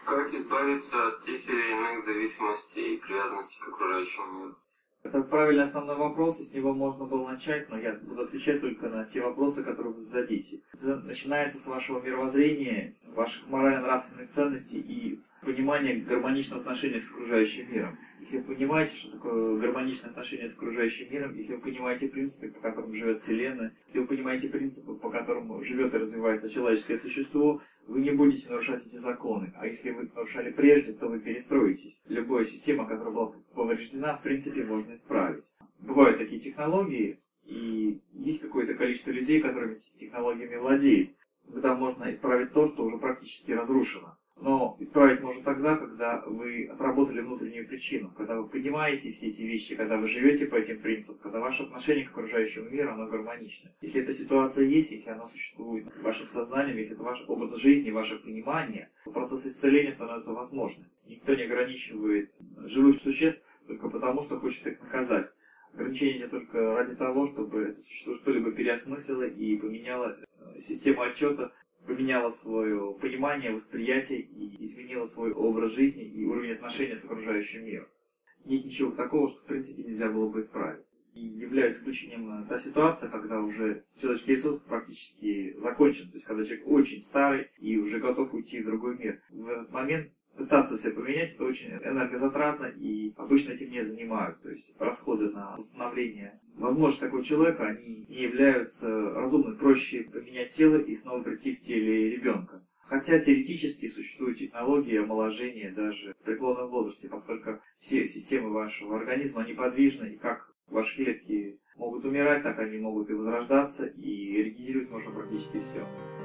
Как избавиться от тех или иных зависимостей и привязанностей к окружающему миру? Это правильный основной вопрос, и с него можно было начать, но я буду отвечать только на те вопросы, которые вы зададите. Это начинается с вашего мировоззрения, ваших морально-нравственных ценностей и понимания гармоничного отношения с окружающим миром. Если вы понимаете, что такое гармоничное отношение с окружающим миром, если вы понимаете принципы, по которым живет Вселенная, если вы понимаете принципы, по которым живет и развивается человеческое существо, вы не будете нарушать эти законы. А если вы нарушали прежде, то вы перестроитесь. Любая система, которая была повреждена, в принципе, можно исправить. Бывают такие технологии, и есть какое-то количество людей, которые этими технологиями владеют, когда можно исправить то, что уже практически разрушено. Но исправить можно тогда, когда вы отработали внутреннюю причину, когда вы понимаете все эти вещи, когда вы живете по этим принципам, когда ваше отношение к окружающему миру, оно гармонично. Если эта ситуация есть, если она существует вашим сознанием, если это ваш образ жизни, ваше понимание, то процесс исцеления становится возможным. Никто не ограничивает живых существ только потому, что хочет их наказать. Ограничение идет только ради того, чтобы это существо что-либо переосмыслило и поменяло систему отчета, поменяла свое понимание, восприятие и изменила свой образ жизни и уровень отношения с окружающим миром. Нет ничего такого, что в принципе нельзя было бы исправить. И является исключением та ситуация, когда уже человеческий ресурс практически закончен, то есть когда человек очень старый и уже готов уйти в другой мир. В этот момент пытаться все поменять, это очень энергозатратно, и обычно этим не занимаются. То есть расходы на восстановление возможности такого человека, они не являются разумными. Проще поменять тело и снова прийти в теле ребенка. Хотя теоретически существуют технологии омоложения даже в преклонном возрасте, поскольку все системы вашего организма, они подвижны, и как ваши клетки могут умирать, так они могут и возрождаться, и регенерировать можно практически все.